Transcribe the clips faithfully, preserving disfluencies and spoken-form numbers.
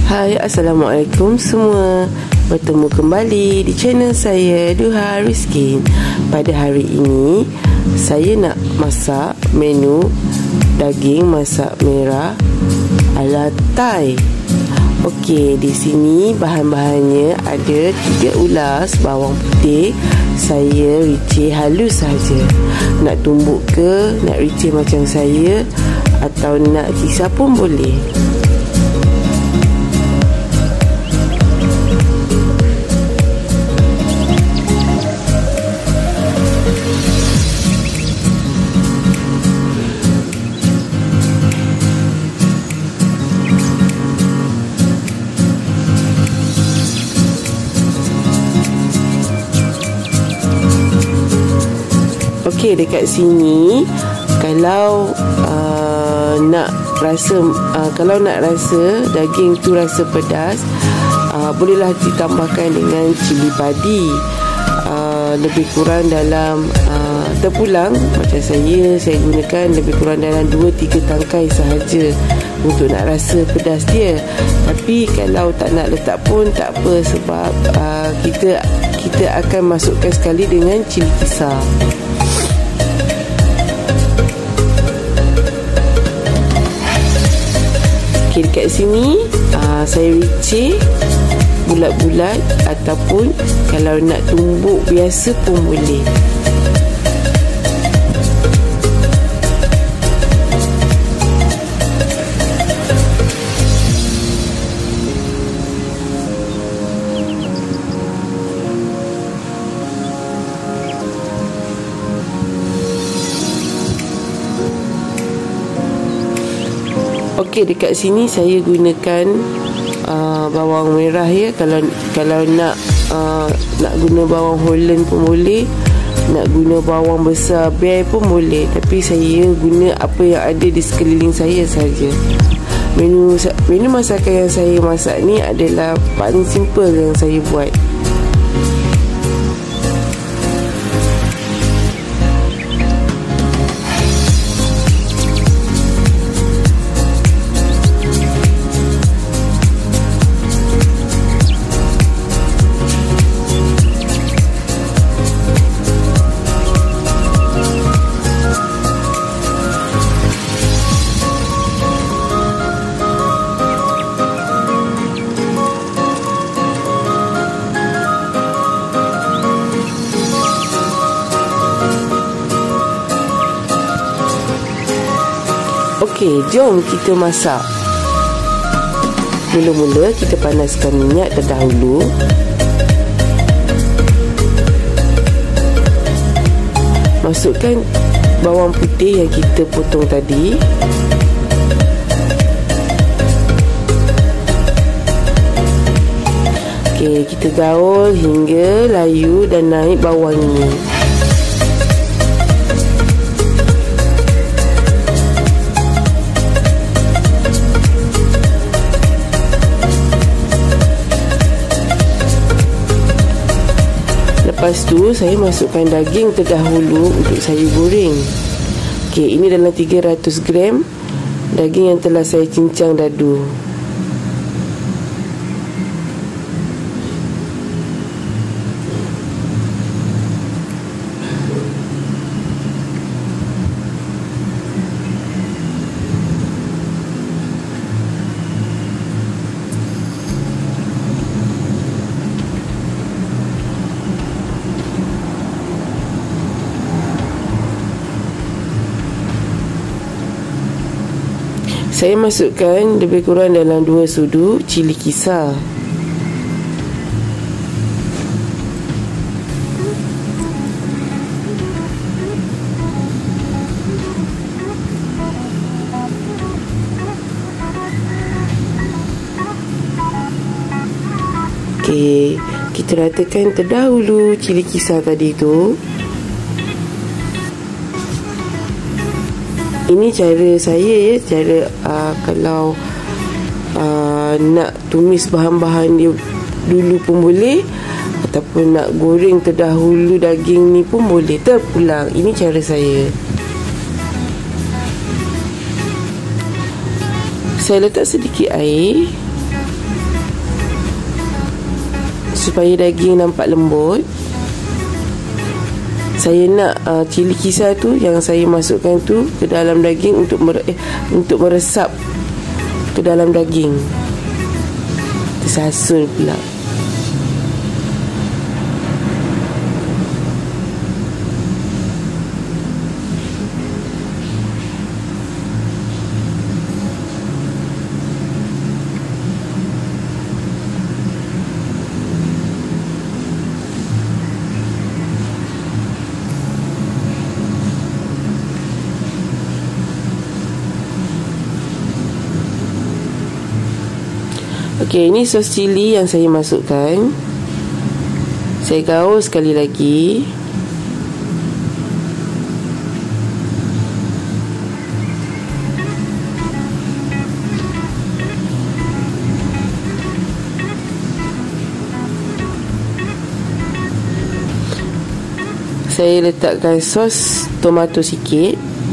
Hai, Assalamualaikum semua. Bertemu kembali di channel saya, Duha Rizkin. Pada hari ini saya nak masak menu daging masak merah ala Thai. Okey, di sini bahan-bahannya ada tiga ulas bawang putih. Saya ricih halus saja. Nak tumbuk ke, nak ricih macam saya, atau nak kisar pun boleh. Okey, dekat sini kalau uh, nak rasa uh, kalau nak rasa daging tu rasa pedas, uh, bolehlah ditambahkan dengan cili padi. Uh, lebih kurang dalam uh, terpulang macam saya saya gunakan lebih kurang dalam dua tiga tangkai sahaja untuk nak rasa pedas dia. Tapi kalau tak nak letak pun tak apa, sebab uh, kita kita akan masukkan sekali dengan cili kisar. Okay, dekat sini uh, saya ricih bulat-bulat, ataupun kalau nak tumbuk biasa pun boleh. Okey, dekat sini saya gunakan uh, bawang merah ya. Kalau kalau nak uh, nak guna bawang Holland pun boleh, nak guna bawang besar bay pun boleh. Tapi saya guna apa yang ada di sekeliling saya saja. Menu menu masakan yang saya masak ni adalah paling simple yang saya buat. Okey, jom kita masak. Mula-mula kita panaskan minyak terdahulu. Masukkan bawang putih yang kita potong tadi. Okey, kita gaul hingga layu dan naik bau wangi. Lepas tu saya masukkan daging terdahulu untuk saya goreng. Okey, ini dalam tiga ratus gram daging yang telah saya cincang dadu. Saya masukkan lebih kurang dalam dua sudu cili kisar. Okey, kita ratakan terdahulu cili kisar tadi tu. Ini cara saya ya, cara uh, kalau uh, nak tumis bahan-bahan dia dulu pun boleh, ataupun nak goreng terdahulu daging ni pun boleh, terpulang. Ini cara saya. Saya letak sedikit air. supaya daging nampak lembut, saya nak uh, cili kisar tu yang saya masukkan tu ke dalam daging untuk mere- eh, untuk meresap ke dalam daging. Tersasul pula. Okey, ini sos cili yang saya masukkan. Saya gaul sekali lagi. Saya letakkan sos tomato sikit.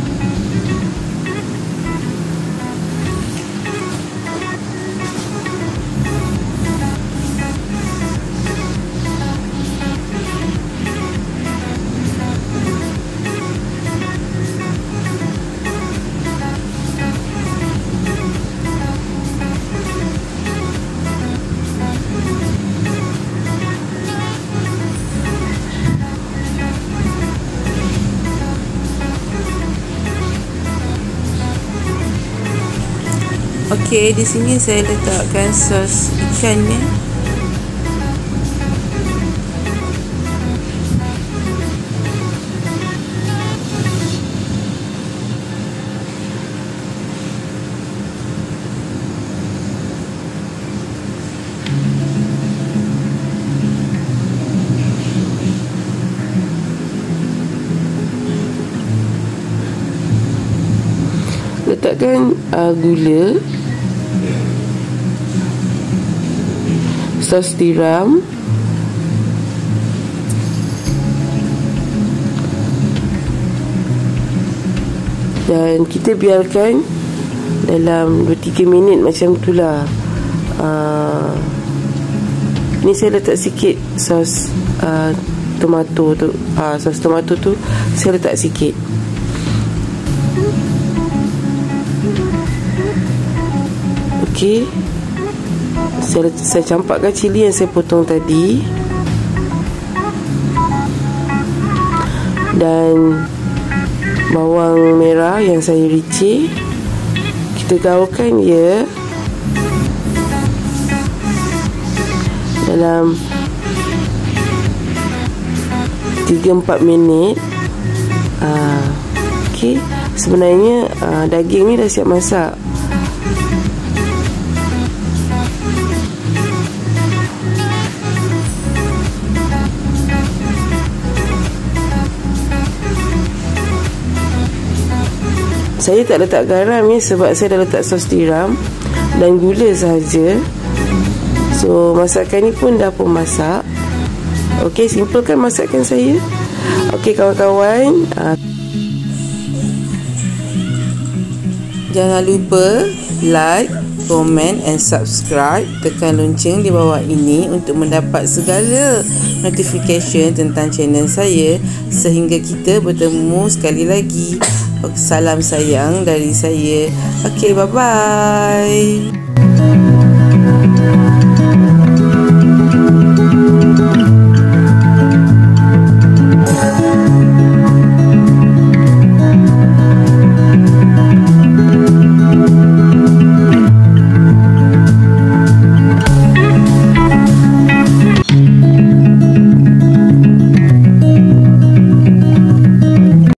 Okey, di sini saya letakkan sos ikannya. Letakkan uh, gula, sos tiram, dan kita biarkan dalam dua tiga minit macam itulah. Uh, ni saya letak sikit sos uh, tomato tu, uh, sos tomato tu saya letak sikit. Okey, saya, saya campakkan cili yang saya potong tadi dan bawang merah yang saya ricik. Kita gaulkan ia dalam tiga empat minit. uh, Okey, sebenarnya uh, daging ni dah siap masak. Saya tak letak garam ni sebab saya dah letak sos tiram dan gula sahaja. So masakan ni pun dah pun masak. Okey, simple kan masakan saya? Okey kawan-kawan, uh, jangan lupa like, komen and subscribe. Tekan lonceng di bawah ini untuk mendapat segala notification tentang channel saya sehingga kita bertemu sekali lagi. Salam sayang dari saya. Okey, bye-bye.